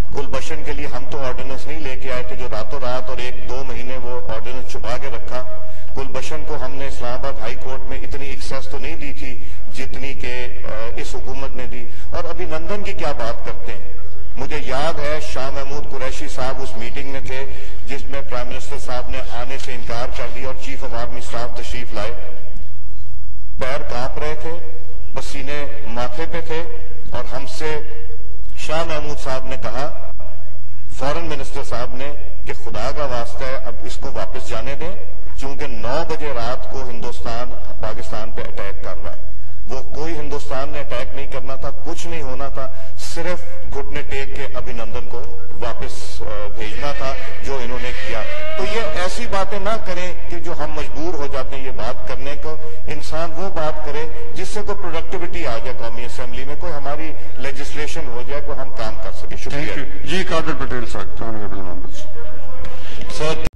गुलबशन के लिए हम तो ऑर्डिनेंस नहीं लेके आए थे जो रातों रात और 1-2 महीने वो ऑर्डिनेंस छुपा के रखा। गुलबशन को हमने इस्लामाबाद हाई कोर्ट में इतनी एक्सेस तो नहीं दी थी जितनी के इस हुकूमत ने दी। और अभिनंदन की क्या बात करते हैं। मुझे याद है शाह महमूद कुरैशी साहब उस मीटिंग में थे जिसमें प्राइम मिनिस्टर साहब ने आने से इनकार कर दिया और चीफ ऑफ आर्मी स्टाफ तशरीफ लाए। पैर कांप रहे थे, पसीने माथे पे थे और हमसे शाह महमूद साहब ने कहा, फॉरेन मिनिस्टर साहब ने, कि खुदा का वास्ता है अब इसको वापस जाने दें क्योंकि 9 बजे रात को हिंदुस्तान पाकिस्तान पे अटैक कर रहा है। वो कोई हिंदुस्तान ने अटैक नहीं करना था, कुछ नहीं होना था, सिर्फ घुटने टेक के अभिनंदन को वापस भेजना था जो इन्होंने किया। तो ये ऐसी बातें ना करें कि जो हम मजबूर हो जाते हैं ये बात करने को। इंसान वो बात करे जिससे कोई प्रोडक्टिविटी आ जाए कौमी असेंबली में, कोई हमारी लेजिस्लेशन हो जाए, कोई हम काम कर सके। शुक्रिया जी। कादिर पटेल साहब।